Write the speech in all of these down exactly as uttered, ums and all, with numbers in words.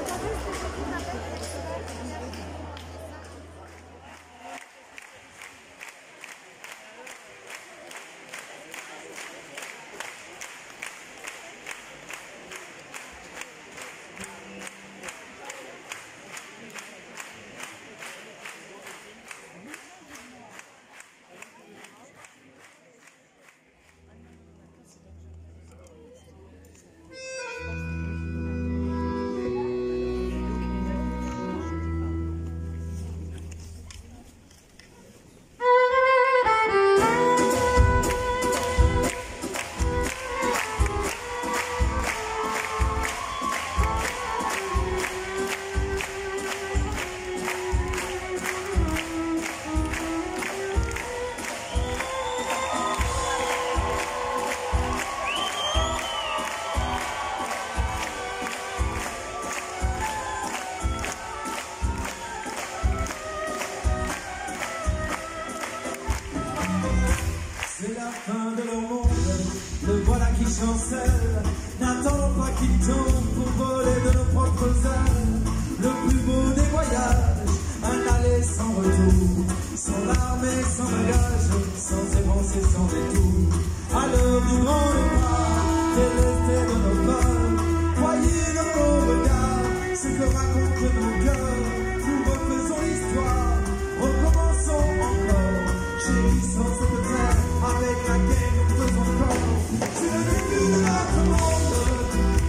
chancelle, n'attends pas qu'il tombe pour voler de nos propres ailes. Le plus beau des voyages, un aller sans retour, sans larmes et sans bagages, sans évancées, sans détour. À l'heure du grand départ, délesté de nos peurs, voyez dans nos regards ce que racontent nos cœurs. Nous refaisons l'histoire, recommençons encore, chérissons cette terre avec laquelle nous faisons corps. C'est le début de notre monde,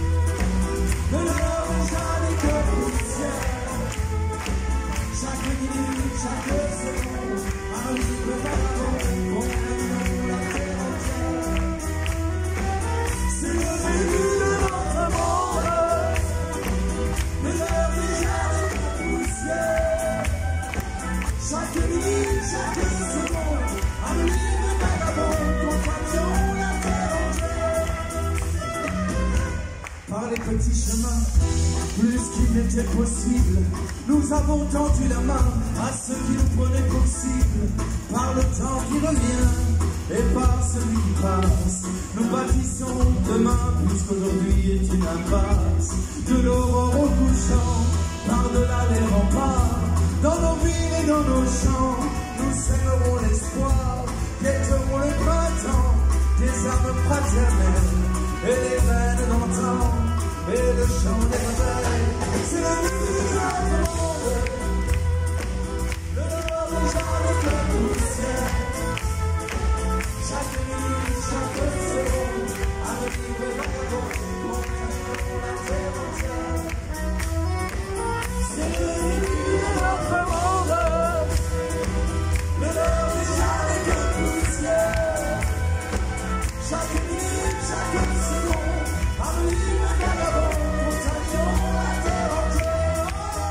de l'heure déjà n'est que poussière. Chaque minute, chaque seconde, un livre vagabond, on aime la terre entière. C'est le début de notre monde, de l'heure déjà n'est que poussière. Chaque minute, chaque seconde, un livre vagabond, compagnons la terre entière. Par les petits chemins, plus qu'il n'était possible, nous avons tendu la main à ceux qui nous prenaient pour cible. Par le temps qui revient et par celui qui passe, nous bâtissons demain puisqu'aujourd'hui est une impasse. De l'aurore au couchant, par-delà les remparts, dans nos villes et dans nos champs, nous sèmerons l'espoir, guetterons le printemps, des armes fraternelles et les veines d'antan et le chant des réveils. C'est la nuit de notre monde, de l'heure déjà n'est que poussière. Chaque minute, chaque seconde, un livre vagabond, on cachera la terre entière. C'est le début de notre monde, de l'heure déjà n'est que poussière. Chaque minute, chaque seconde, un livre vagabond, on cachera la terre entière.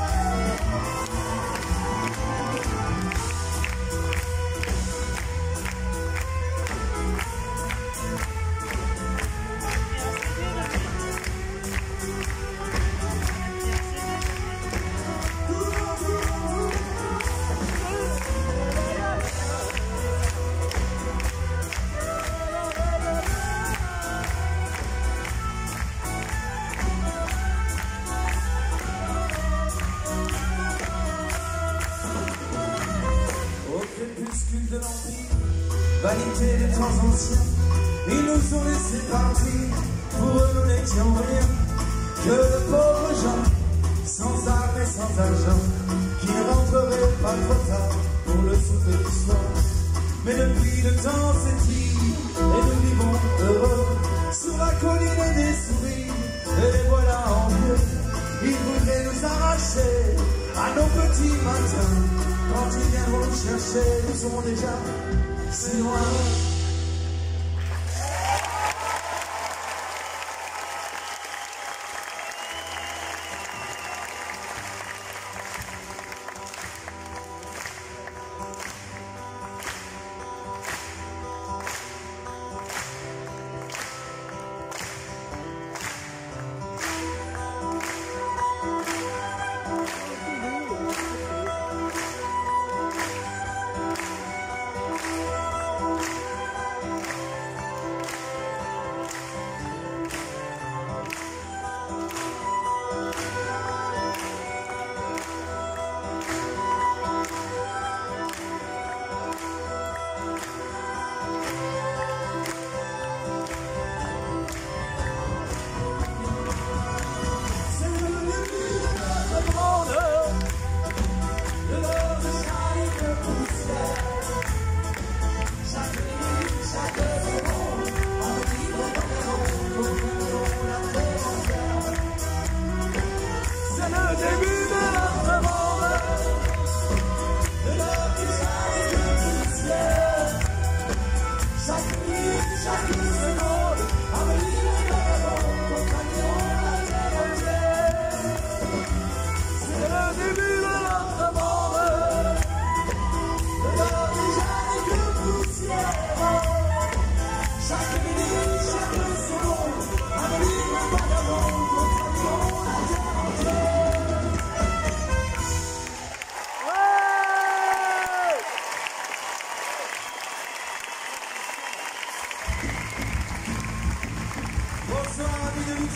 Au crépuscule de l'Empire, vanité des temps anciens, ils nous ont laissé partir, pour eux nous n'étions rien, que de pauvres gens, sans armes et sans argent, qui ne rentreraient pas trop tard pour le souper du soir. Mais depuis le temps s'étire, et nous vivons heureux, sur la colline des sourires, et les voilà envieux. Ils voudraient nous arracher à nos petits matins. Quand ils viendront nous chercher, nous serons déjà si loin.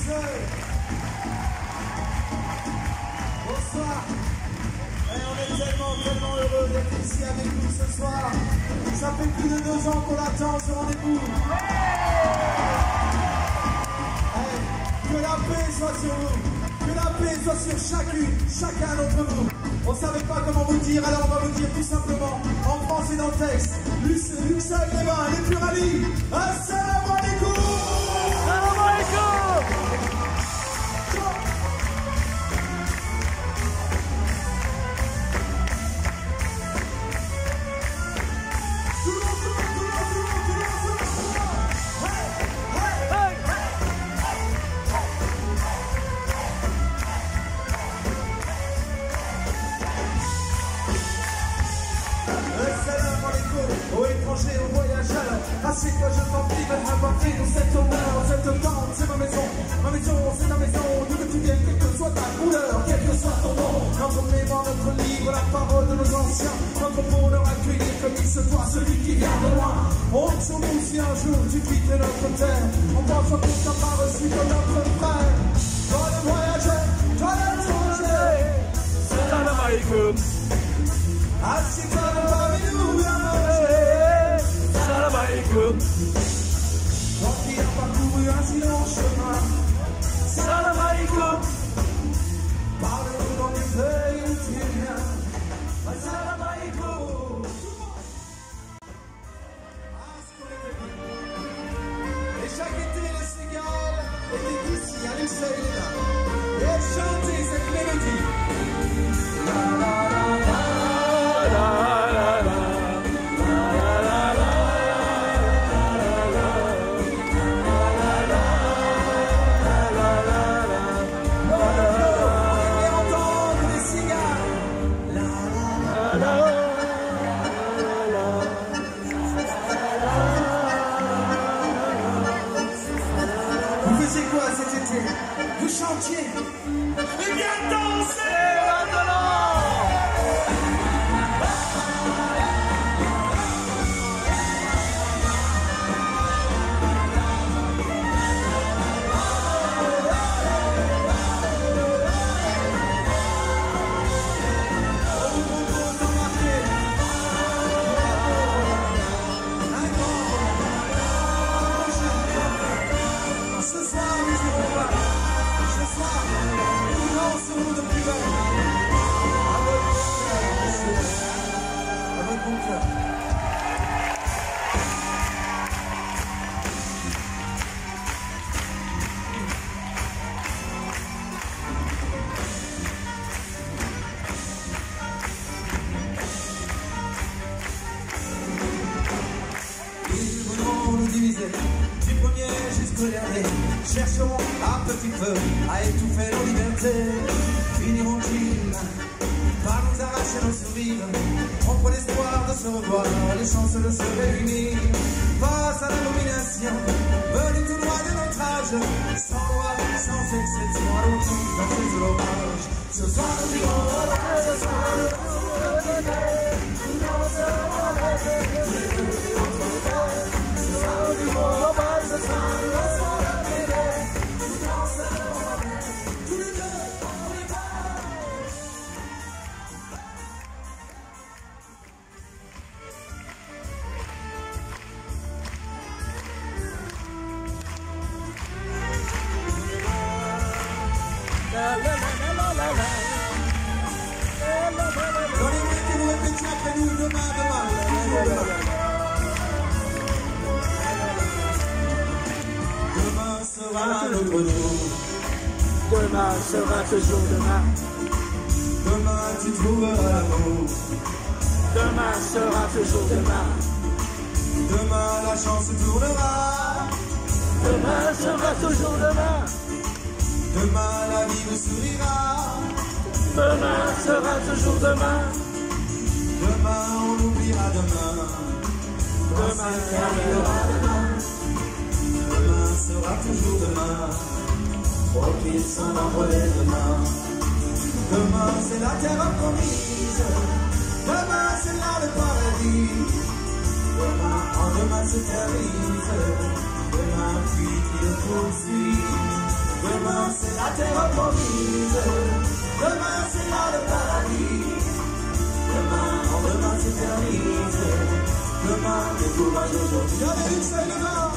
Bonsoir. Et on est tellement, tellement heureux d'être ici avec vous ce soir. Ça fait plus de deux ans qu'on attend ce rendez-vous. Hey, que la paix soit sur vous. Que la paix soit sur chacune, chacun d'entre vous. On ne savait pas comment vous dire, alors on va vous dire tout simplement, en français dans le texte. Luxeuil, les mains, les pluralies. Assalamu alaikum. Assalamu alaikum. Aux étrangers, aux voyageurs, assieds-toi, je t'en prie, viens apporter dans cet honneur, cette tente, c'est ma maison, ma maison, c'est la maison, d'où que tu viennes, quelle que soit ta couleur, quel que soit ton nom, notre mémoire, notre livre, la parole de nos anciens, notre bonheur accueillir comme il se doit, celui qui vient de loin. On te soumet si un jour tu quittes notre terre, on pense à tout ça pas reçu comme notre frère. Toi le voyageur, toi l'étranger, salam alaikum. Assieds-toi parmi nous, viens manger. Salam alaikum. Toi qui as parcouru un si long chemin. Salam alaikum. Parle-nous dans les pays où tu viens. Salam alaikum. Ah, ce qu'on était bien. Et chaque été, le Sénégal était ici, à Luxeuil, les dames. Et chantez cette mélodie. La la la la. Vous chantiez, et bien danser maintenant. Ce soir, nous pas. Ce soir, nous dansons de plus belle. Avec mon cœur. Ils voudront nous diviser. Du premier jusqu'au dernier, chercheront à petit feu à étouffer nos libertés. Finiront-ils par nous arracher nos sourires, contre l'espoir de se revoir, les chances de se réunir face à l'abomination venue tout droit de notre âge, sans loi, sans exception, allons tous dans ces orages. Ce soir nous dirons, ce soir nous donnez-moi que vous répétiez après nous demain, demain, demain. Demain sera notre jour. Demain sera toujours demain. Demain tu trouveras l'amour. Demain sera toujours demain. Demain la chance tournera. Demain sera toujours demain. Demain la vie vous sourira. Demain sera toujours demain. Demain on oubliera demain. Demain sera demain. Demain sera toujours demain. Oh qu'ils sont envolés demain. Demain c'est la terre promise. Demain c'est là le paradis. Demain en demain se termine. Demain puis il poursuit. Demain c'est la terre promise. Demain c'est là le paradis. Demain, en demain s'éternise. Demain, le courage aujourd'hui. Allez, une seule demain.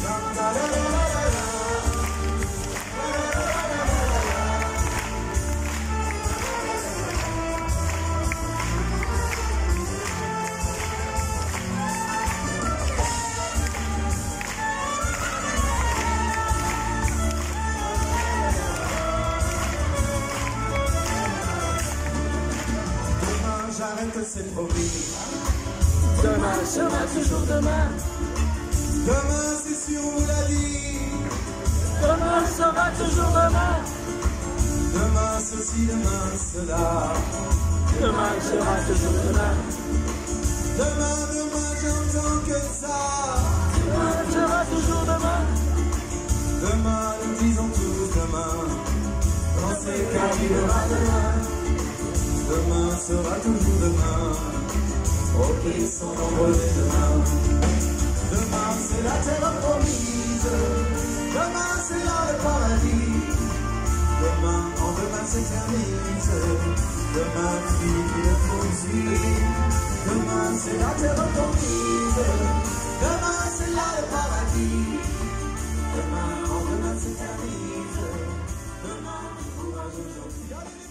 J'arrête, c'est promis. Demain sera toujours demain. Demain, c'est sûr, on vous l'a dit. Demain sera toujours demain. Demain, ceci, demain, cela. Demain sera toujours demain. Demain, demain, j'entends que ça. Demain sera toujours demain. Demain, nous disons tous demain. Pensez qu'arrivera demain. Demain sera toujours demain. Oh, qu'ils sont nombreux les demain. Demain c'est la terre promise. Demain c'est là le paradis. Demain, en demain s'éternise. Demain qui le poursuit. Demain c'est la terre promise. Demain c'est là le paradis. Demain, en demain s'éternise. Demain, courage aujourd'hui.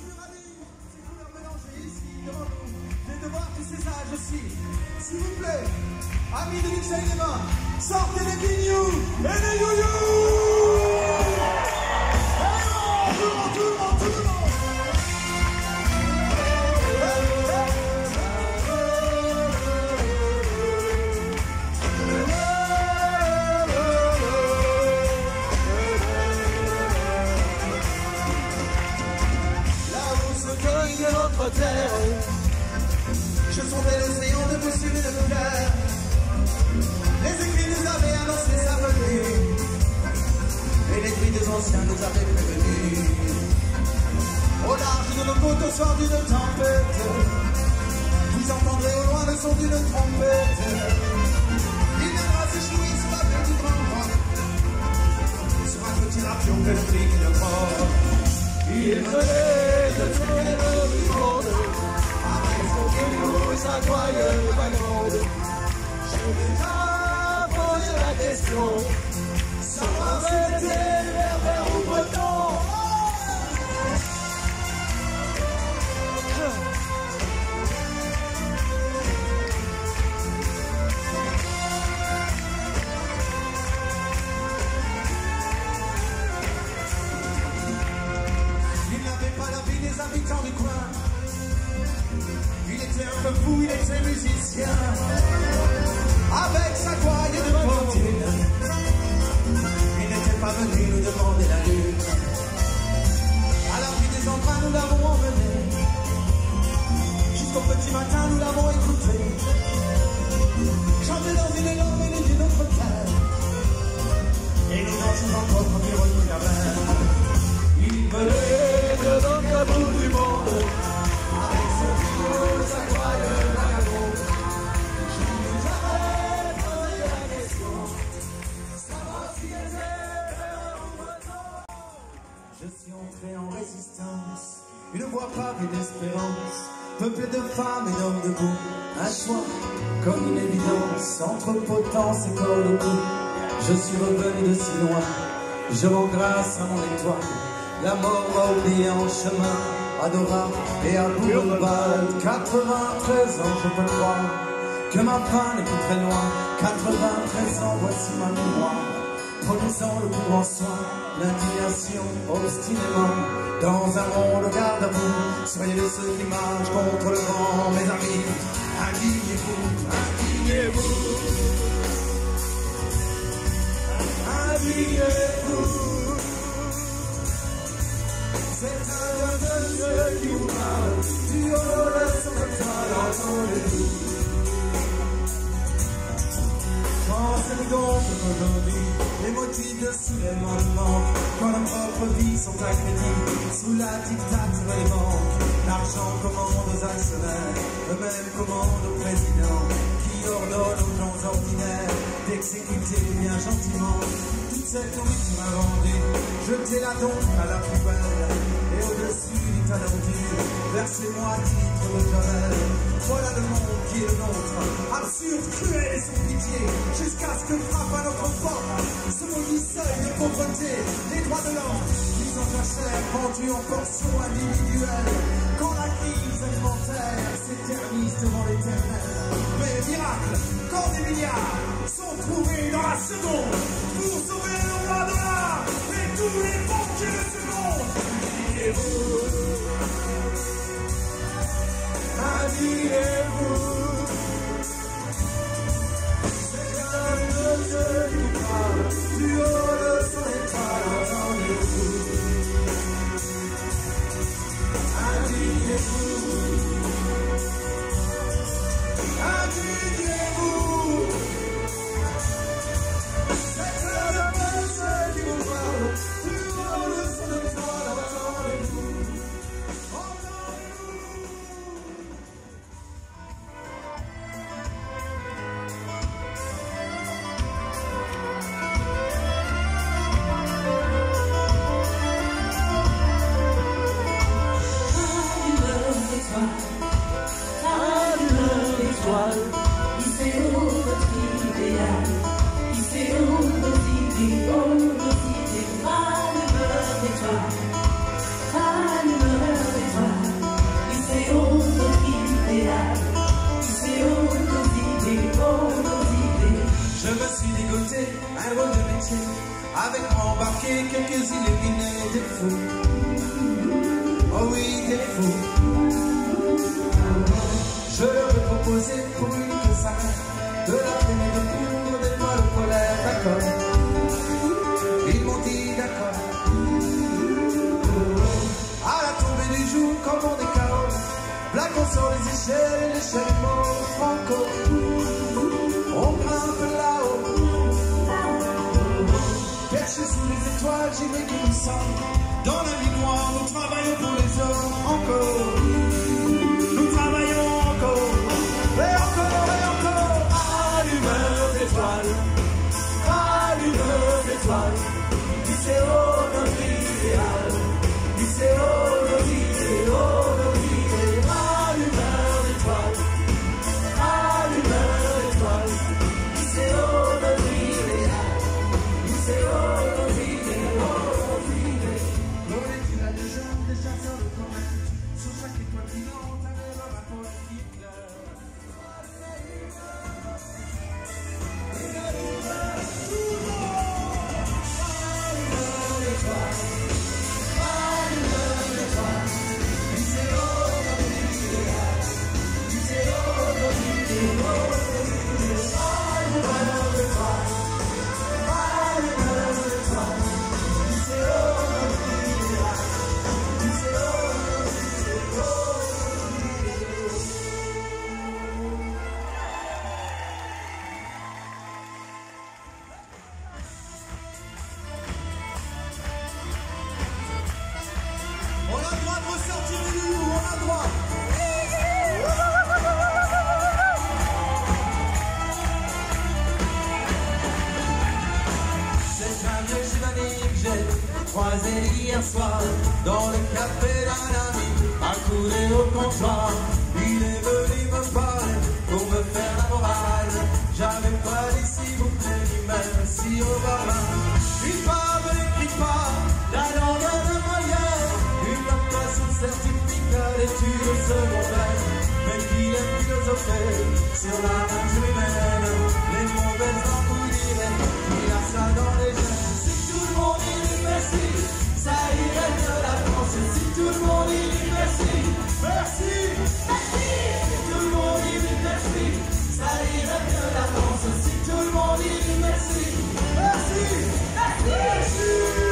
Les devoirs du César aussi. S'il vous plaît, amis de Michel Lema, sortez les guignoux et les youyous. Tout le monde, tout le monde, tout le monde. Là où se cogne notre terre, je sondais l'océan de monsieur de nos cœurs. Les écrits nous avaient annoncé sa venue, et les cris des anciens nous avaient prévenus. Au large de nos côtes, au soir d'une tempête, vous entendrez au loin le son d'une trompette. Il viendra s'échouer sur la baie du Grand Roc, sur un petit rapion que le brique de mort. Il venait de terre du monde. Sa joyeuse vagabonde. Je vais à poser la question. Savoir si c'était vers ou breton. Il n'avait pas la vie des habitants du coin. Il était un peu fou, il était musicien, avec sa gouaille de pontine. Il n'était pas venu nous demander la lune. À la vie des emprunts, nous l'avons emmené. Jusqu'au petit matin, nous l'avons écouté. Chanter dans une langue venue d'une autre terre. Et nous dansons encore quand il retrouve la mer. Il venait de l'autre bout du monde. Sa joyeuse vagabonde. Je nous avais posé la question, savoir si elle était ou breton. Je suis entré en résistance, une voie pavée d'espérance, peuplée de femmes et d'hommes debout. Un choix, comme une évidence, entre potence et corps au cou. Je suis revenu de si loin, je rends grâce à mon étoile. La mort m'a oublié en chemin, adorable et à bout de balle. quatre-vingt-treize ans, je peux croire que ma fin n'est plus très loin. quatre-vingt-treize ans, voici ma mémoire. Prenons le plus grand soin, l'indignation obstinément. Dans un monde garde à vous, soyez de ceux qui marchent contre le vent, mes amis. Indignez-vous, indignez-vous. Indignez-vous. C'est un de ceux qui vous parle, du haut de son étoile, entendez-vous. Pensez-vous donc aujourd'hui, les motifs de soulèvement nous manquent, quand nos propres vies sont à crédit, sous la dictature des banques. L'argent commande aux actionnaires, eux-mêmes commandent aux présidents, qui ordonnent aux gens ordinaires d'exécuter bien gentiment toutes cette nourriture inventée, jetez-la donc à la poubelle, et au-dessus du talon dur, versez-moi à titre de Javel. Voilà le monde qui est le nôtre, absurde, cruel et sans pitié, jusqu'à ce que frappe à notre porte ce maudit seuil de pauvreté, les droits de l'homme, mis en jachère, vendus en portions individuelles, quand la crise alimentaire s'éternise devant l'éternel. Mais miracle, quand des milliards sont trouvés dans la seconde pour sauver le roi de l'art et tous les banquiers de ce monde. Indignez-vous, indignez-vous, c'est l'un de ceux qui nous parlent du haut de son étoile, entendez-vous. Indignez-vous, indignez-vous, c'est l'un de ceux qui nous parlent du haut de son étoile, entendez-vous, entendez-vous. Je me suis dégoté un rôle de métier, avec moi embarqué quelques illuminés des fous. Oh oui, des fous. Je leur ai proposé pour une que ça de la traîner de poudre, des poils de colère, d'accord. Ils m'ont dit d'accord. À la tombée du jour, comme on est K O, plaquons sur les échelles et les chalumeaux franco. On grimpe là-haut, perché sous les étoiles, j'y vais que nous sommes. Dans la vie noire, nous travaillons pour les hommes encore. Nous travaillons encore, et encore, et encore. Allumeur d'étoiles, allumeur d'étoiles, lycéo notre idéal, lycéo notre idéal, notre idéal. Allumeur d'étoiles, allumeur d'étoiles, lycéo notre idéal, lycéo notre idéal, notre idéal. L'on est une légende des chasseurs de comètes, sur chaque étoile filante un rêve à poète qui pleure. On a le droit de ressortir les loulous, on a le droit. C'est un vieux chevalier que j'ai croisé hier soir dans le café d'un ami, accoudé au comptoir. Il est venu me parler pour me faire la morale. J'avais pas dit s'il vous plaît, ni même si au barman. Une femme n'écrit pas la langue de moyenne, une notation certificat d'études secondaires, mais qu'il aime philosopher sur la nature humaine. Les mauvaises langues vous diraient qu'il a ça dans les gènes. Si tout le monde dit merci, ça irait de la France. Si tout le monde dit merci, merci, merci. Si tout le monde dit merci, ça irait de la France. Si tout le monde dit merci, merci, merci, merci.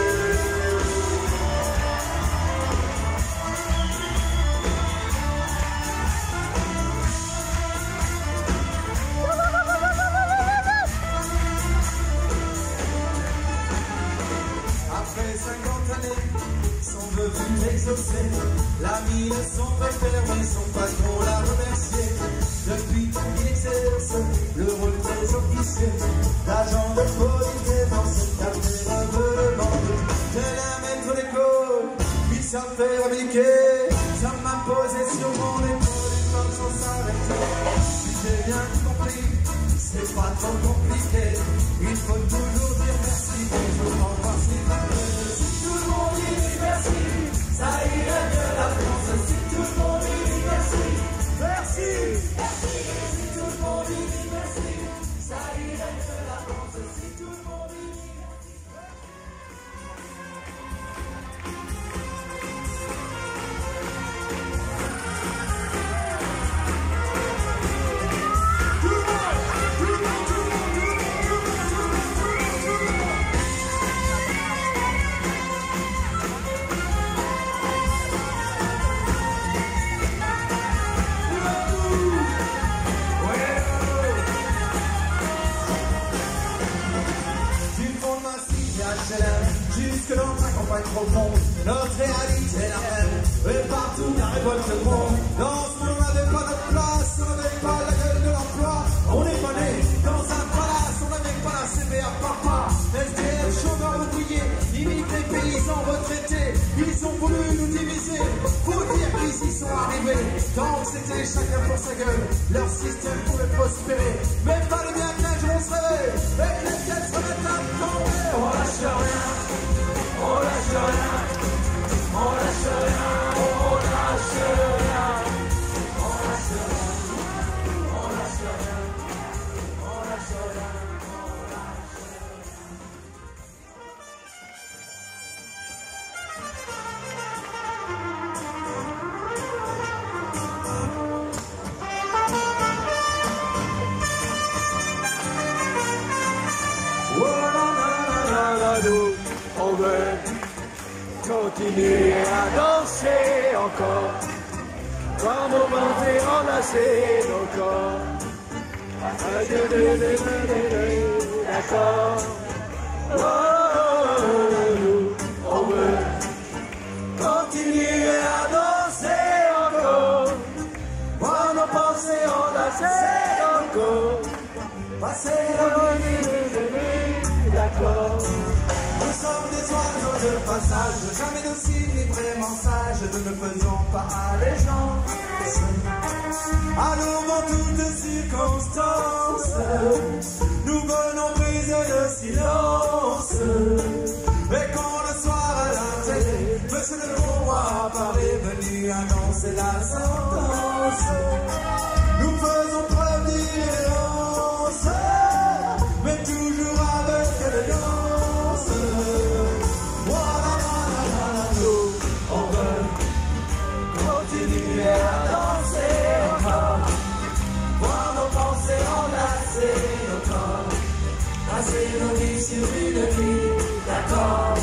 Après cinquante années, son vœu fut exaucé. L'ami de son père et son patron l'a remercié. Depuis qu'il exerce le rôle très officieux d'agent de police dans cette affaire. ça me fait rebiquer, ça m'a posé sur mon épaule une main sans s'arrêter. Si j'ai bien compris, c'est pas trop compliqué, il faut toujours dire merci, il faut en voir si si tout le monde dit merci, ça irait mieux la France. Si tout le monde dit merci, merci, merci. Si tout le monde dit merci, ça irait mieux la France. Si tout le monde dit jusque dans ta campagne profonde, notre réalité la même, et partout la révolte le monde. Dans ce monde on n'avait pas notre place, on n'avait pas la gueule de l'emploi. On est pas né dans un palace, on n'avait pas la C V à papa. S D F, chômeurs ouvriers, immigrés, paysans, retraités, ils ont voulu nous diviser. Faut dire qu'ils y sont arrivés, tant que c'était chacun pour sa gueule, leur système pouvait prospérer. Mais fallait bien qu'un jour on se réveille, et que les têtes se mettent à tomber. On lâche rien. On lâche rien, on lâche rien, on lâche rien, on lâche rien, on lâche rien, on lâche rien, on lâche rien. Oh la la la la la, on veut continuer à danser encore, voir nos mains enlacer nos corps. D'accord. Oh, on veut continuer à danser encore, voir nos pensées enlacer nos corps. Passer la nuit, d'accord. Nous sommes des oiseaux de passage, jamais dociles ni vraiment sages, nous ne faisons pas allégeance à nous dans toutes circonstances. Nous venons briser le silence, et quand le soir à la télé, monsieur le roi apparaît venu annoncer la sentence, nous faisons preuve d'irrévérence, mais toujours avec élégance. Continuer à danser encore, voir nos pensées enlacer nos corps, passer nos vies sur une grille d'accord.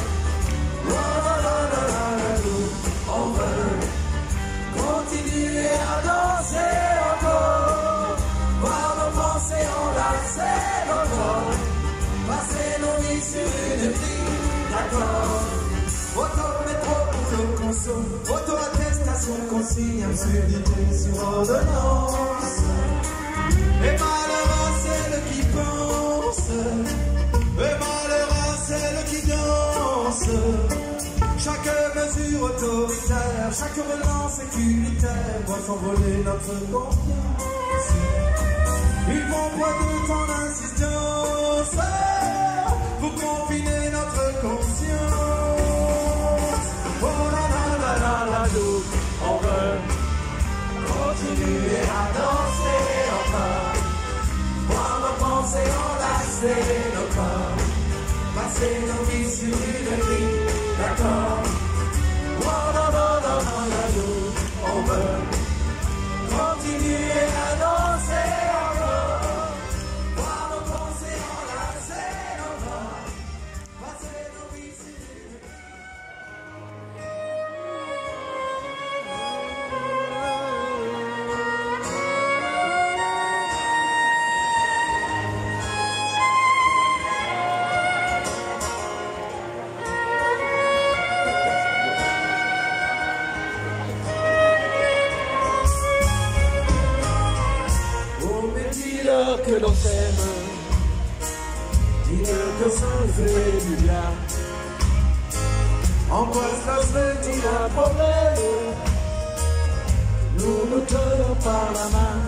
On veut continuer à danser encore, voir nos pensées enlacer nos corps, passer nos vies sur une grille d'accord. Auto-métro pour le conso, auto-attestation, consigne, absurdité sur ordonnance. Et malheureux c'est le qui pense, et malheureux c'est le qui danse. Chaque mesure autoritaire, chaque relance sécuritaire doit s'envoler notre confiance. Ils vont pointer ton insistance pour confiner notre conscience. Oh la la la la la, nous, on veut continuer à danser encore, voir nos pensées enlacer nos corps, passer nos vies sur une grille d'accord. Oh la la la la la, nous, on veut continuer à danser encore, voir nos pensées enlacer nos corps, passer nos vies sur une grille. Que l'on s'aime, dis-le que ça fait du bien. En quoi ça fait du s'il a un problème, nous nous tenons par la main.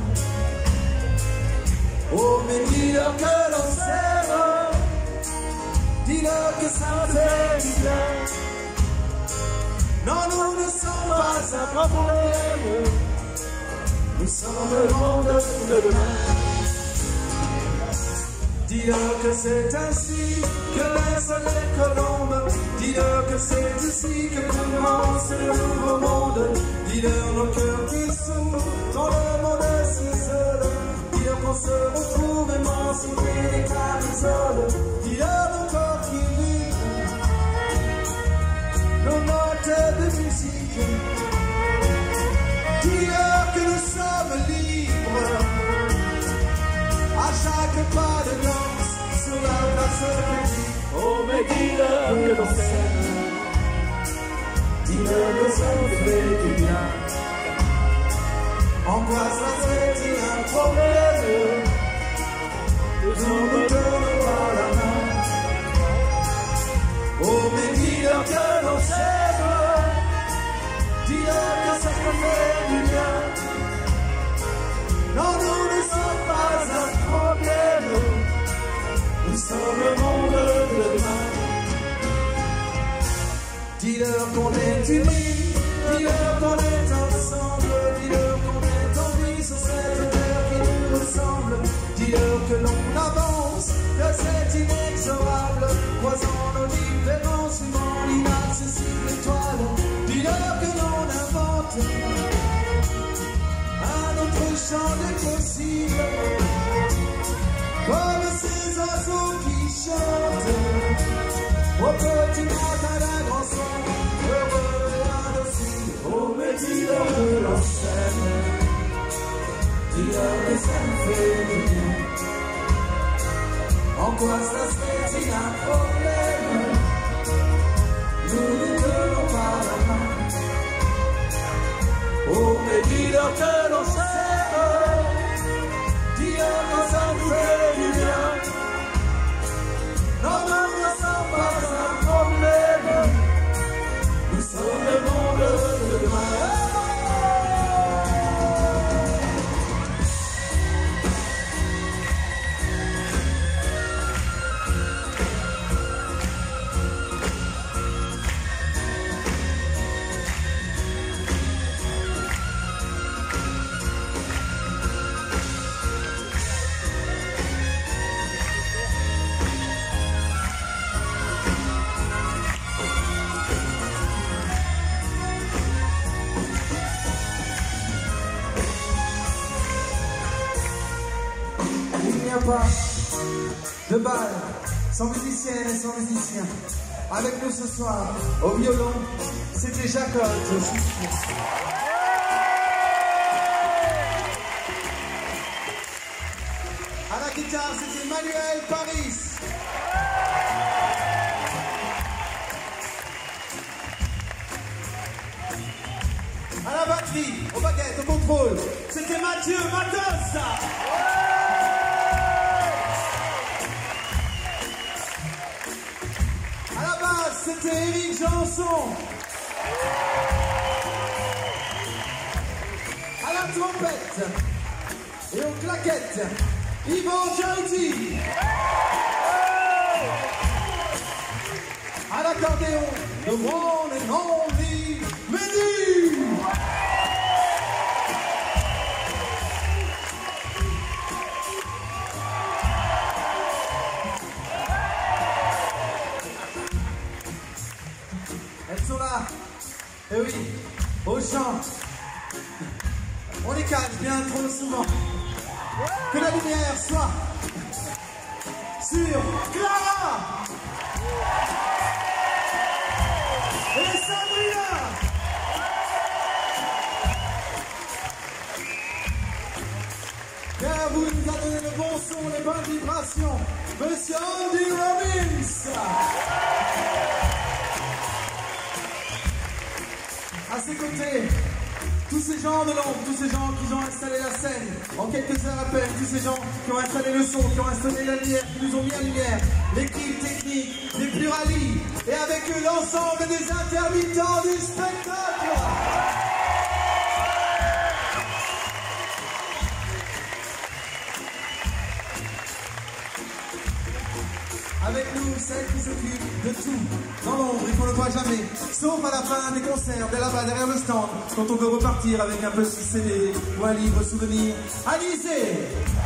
Oh, mais dis-leur que l'on s'aime, dis-leur que ça fait du bien. Non, nous ne sommes pas un problème, nous sommes le monde de demain. Dis-leur que c'est ainsi que naissent les colombes, dis-leur que c'est ici que commence le nouveau monde. Dis-leur nos cœurs qui s'ouvrent dans le monde si seul, dis-leur qu'on se retrouve émancipés des camisoles. Dis-leur nos corps qui vibrent, nos notes de musique, dis-leur que nous sommes libres à chaque pas de danse sur la place publique. Oh, mais dis-leur que l'on s'aime, dis-leur que ça nous fait du bien. Angoisse la fête, il y a un problème, nous nous tenons par la main. Oh, mais dis-leur que l'on s'aime, dis-leur que ça nous fait du bien. Non, nous ne sommes pas un problème, nous sommes le monde de demain. Dis-leur qu'on est unis, dis-leur qu'on est ensemble, dis-leur qu'on est en vie sur cette terre qui nous ressemble. Dis-leur que l'on avance, que c'est inexorable, croisant nos différences, suivant l'inaccessible étoile. Dis-leur que l'on invente un autre champ des possibles, comme ces oiseaux qui chantent au petit matin d'un grand soir, heureux et indocile. Oh, mais dis-leur que l'on s'aime, dis-leur que ça nous fait du bien. Angoisse la fête, il y a un problème, nous nous tenons par la main. Oh, mais dis-leur que l'on s'aime, dis-leur que ça nous fait du bien. Non, nous ne sommes pas un problème, nous sommes le monde de demain. Il n'y a pas de bal sans musiciennes et sans musiciens. Avec nous ce soir, au violon, c'était Jacob. À la guitare, c'était Manuel Paris. À la batterie, aux baguettes, au contrôle, c'était Mathieu Matos. C'était Éric Janson. À la trompette et aux claquettes, Yvan Charity. À l'accordéon, the one and only Mehdi. Elles sont là. Et oui, au chant. On les cache bien trop souvent. Que la lumière soit sur Clara et Sabrina. Car vous nous avez donné le bon son, les bonnes vibrations. Monsieur Andy Robbins. À ses côtés, tous ces gens de l'ombre, tous ces gens qui ont installé la scène en quelques heures à peine, tous ces gens qui ont installé le son, qui ont installé la lumière, qui nous ont mis en lumière, l'équipe technique, les pluralistes, et avec eux l'ensemble des intermittents du spectacle. Avec nous, celle qui s'occupe de tout, dans l'ombre et qu'on ne voit jamais, sauf à la fin des concerts, de là-bas derrière le stand, quand on veut repartir avec un petit C D ou un livre souvenir. Alizé!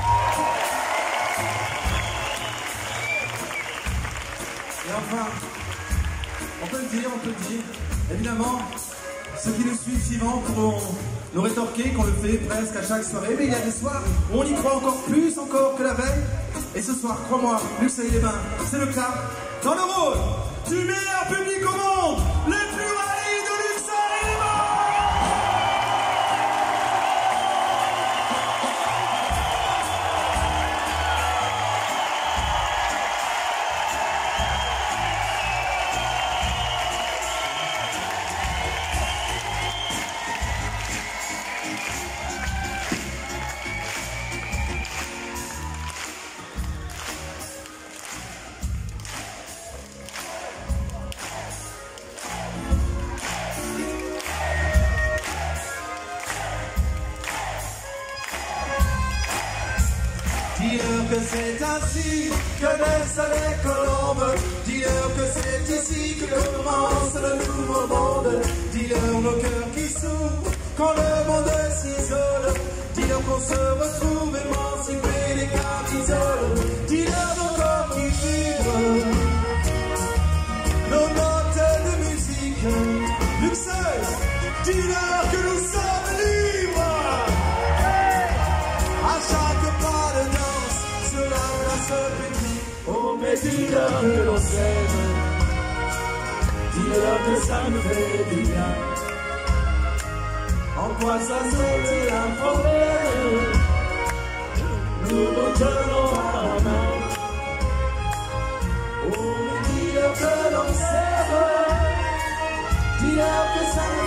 Et enfin, on peut le dire, on peut le dire, évidemment, ceux qui nous suivent suivants pourront nous rétorquer qu'on le fait presque à chaque soirée, mais il y a des soirs où on y croit encore plus encore que la veille. Et ce soir, crois-moi, Luxeuil-les-Bains, c'est le cas, dans le rôle du meilleur public au monde, les pluralistes de Luxeuil-les-Bains. Dis-leur que c'est ainsi que naissent les colombes. Dis-leur que c'est ici que commence le nouveau monde. Dis-leur nos cœurs qui s'ouvrent quand le monde s'isole. Dis-leur qu'on se retrouve émancipés des capitoles. Dis-leur nos corps qui vibrent, nos notes de musique. Luxeuil, dis-leur que nous sommes libres. À chaque pas de danse sur la place publique. Oh, mais dis-leur que l'on s'aime, dis-leur que ça nous fait du bien. En quoi ça serait un problème? Nous nous tenons à la main. Oh, mais dis-leur que l'on s'aime, dis-leur que ça nous